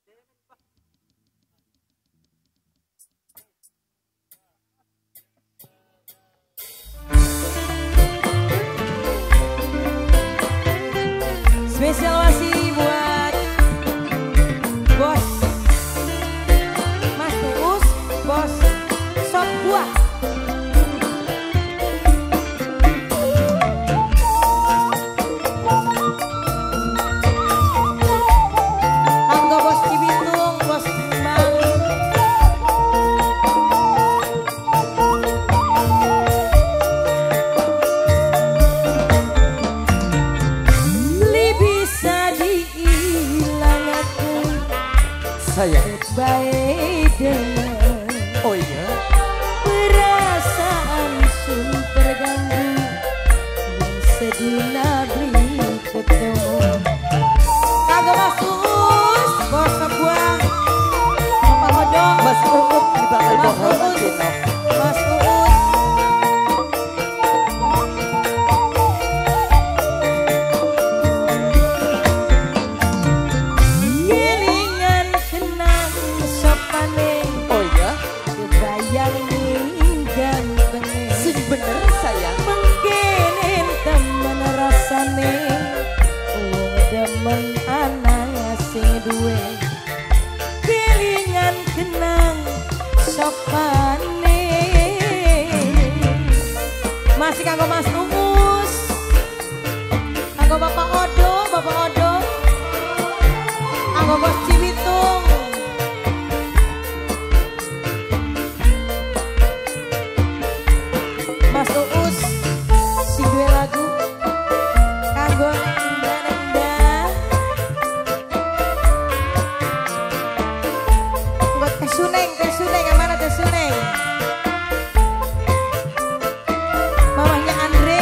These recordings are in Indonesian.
Spesial masih buat bos Mas Uus, bos Sop Buah. Kanggo bos Cibitung, bos Kembang. Saya baik dengan oh iya perasaan sun terganggu yang sedina beri ketemu kagak masuk bos sebuah Bapak Modong Mas Uut di bakal Mas bohong Uus Cino. Mas Uus Oh iya kebayang ninggan bener sing bener sayang mungkin temen rasane wong demen anak sing duwe kelingan kenang sopane masih kanggo Mas Uus kanggo Bapak Odo kanggo Bos Cibitung Mas Uus si dua lagu kanggo nenda buat Teh Suneng yang mana Teh Suneng mamahnya Andre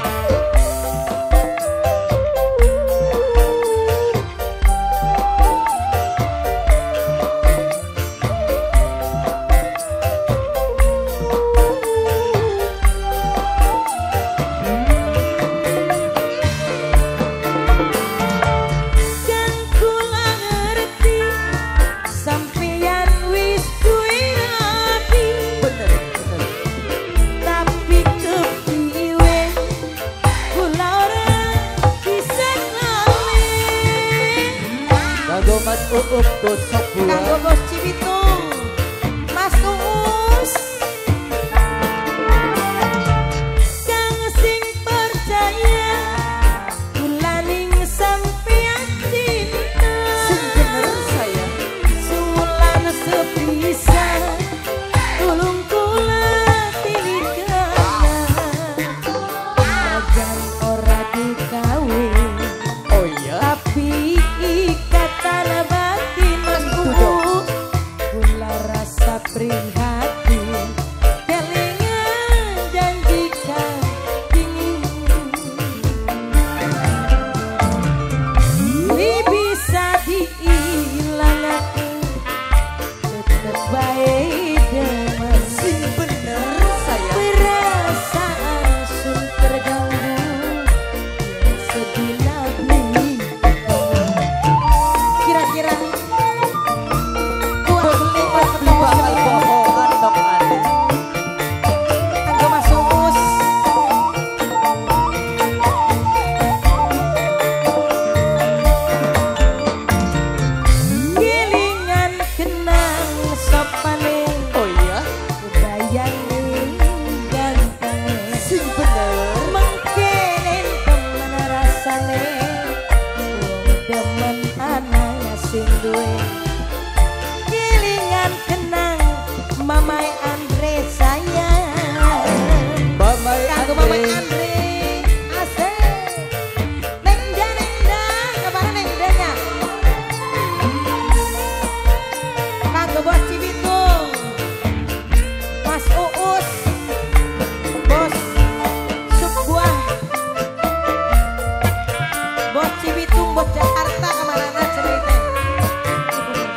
Mas Uut bos Sop Buah kanggo Bos Cibitung Mas Uus kang sing percaya ulaning sampeyan cinta sing bener sayang sulan sepisan tulung kula tilikana najan ora dikawin oh iya tapi ikatan batin kula rasa prihatin kelingan janjikan dingin li bisa diilangkan tetep baik dengan sing bener sayang perasaan sun terganggu yang sedina beli kira-kira buat beli di bakal bohongan dong ane kanggo Mas Uus kelingan kenang sopane oh iya kebayang ganteng sing bener mungkin temen rasane wong demen anak sing duwe kelingan kenang mamai Andre sayang Mamai kanggo mamai Andre asik nenda kemana nendanya kanggo Bos Cibitung Mas Uus Bos Sop Buah Bos Cibitung Bos Jakarta kemana cerita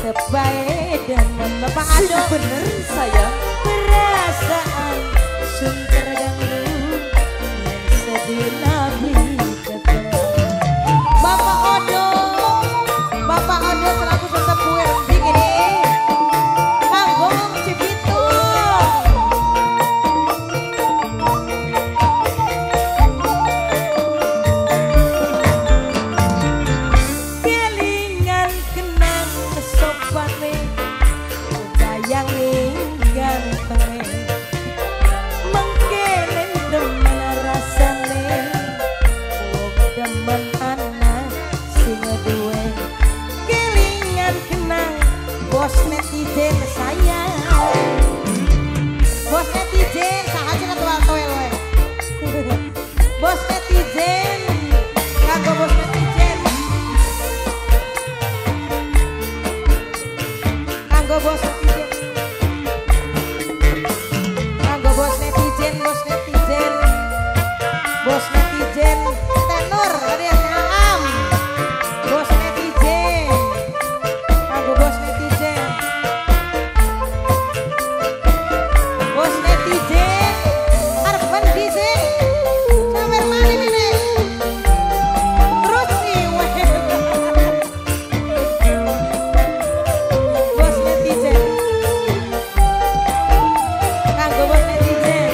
tetep baik dengan Bapak Ado. Bener sayang. Perasaan sun terganggu yang sedih nabi ketemu. Bapak Odo selaku sesepuh yang begini panggung Cibitung. Kelingan kenang sopane bayang ganteng mengkelen demen rasane wong demen anak sing duwe. Kelingan kenang bos netizen sayang, bos netizen sahaja tual toel we. Bos netizen kanggo bos netizen, kanggo bos netizen, kanggo bos netizen, bos netizen, bos netizen tenor ada am, bos netizen, kanggo bos netizen, bos netizen, arep dhisik, sawer mali meneh, terus iweh, bos netizen, kanggo bos netizen.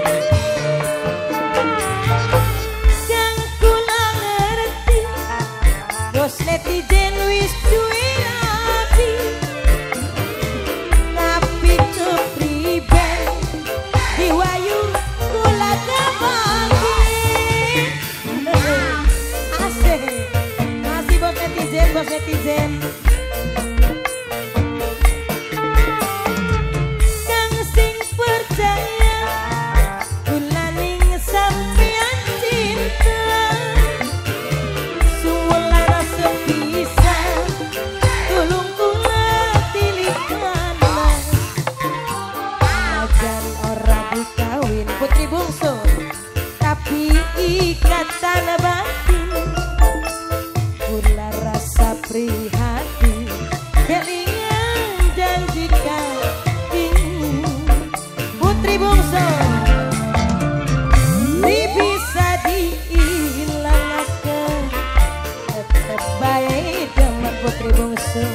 Yang kula ngerti bos netizen wis duwe ati, tapi kepriben diwayu kula kebangke. Asik, masih bos netizen, bos netizen. Kang sing percaya kula ning sampeyan cinta, suwelara sebisa tulung kula tilik mana. Ajan ora dikawin putri bungsu, tapi ikatan batin kula rasa prihatin. Kelingan janjikan putri bungsu bisa dihilangkan, tetep baik dengan putri bungsu.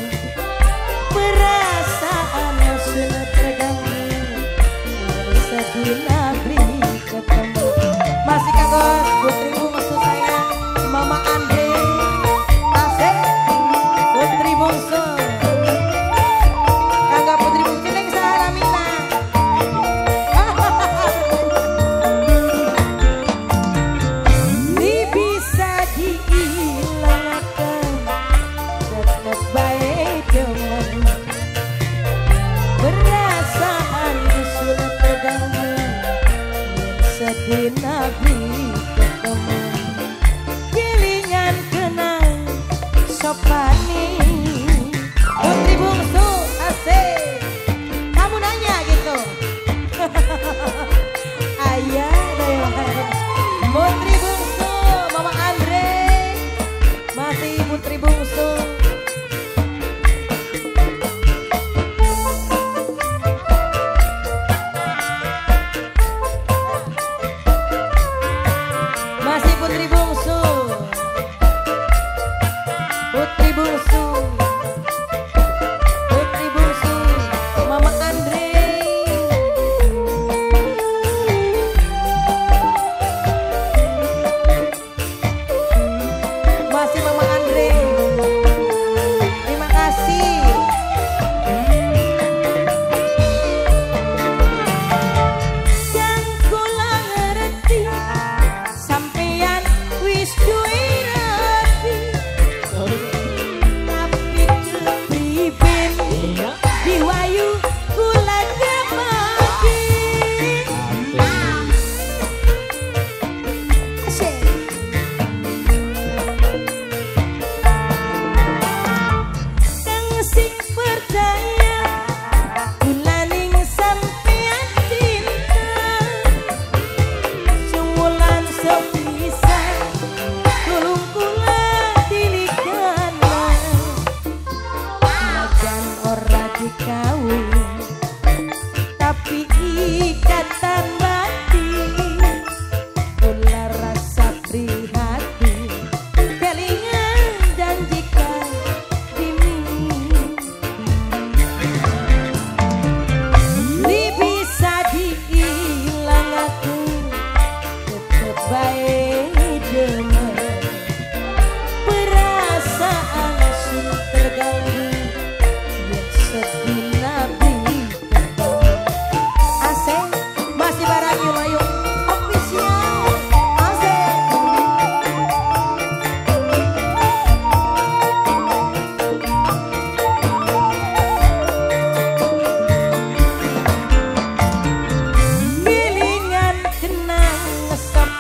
Perasaan sudah terganggu sedih nabi ketemu. Masih kagak putri bungsu sayang Mama Andre. Asik putri bungsu, kagak putri bungsu neng Saramina. Bisa dihilangkan, tetep baik dengan perasaan sudah terganggu sedih nabi ketemu. Kelingan kenang sopani putri bungsu. Asik kamu nanya gitu. Ayah putri bungsu Mama Andre, masih putri bungsu. Masih putri bungsu, putri bungsu.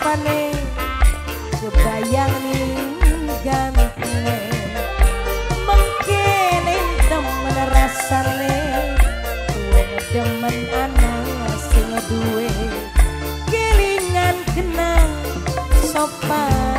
rupane kebayang ning gantenge mengkene temen rasane wong demen anak sing duwe kelingan kenang sopan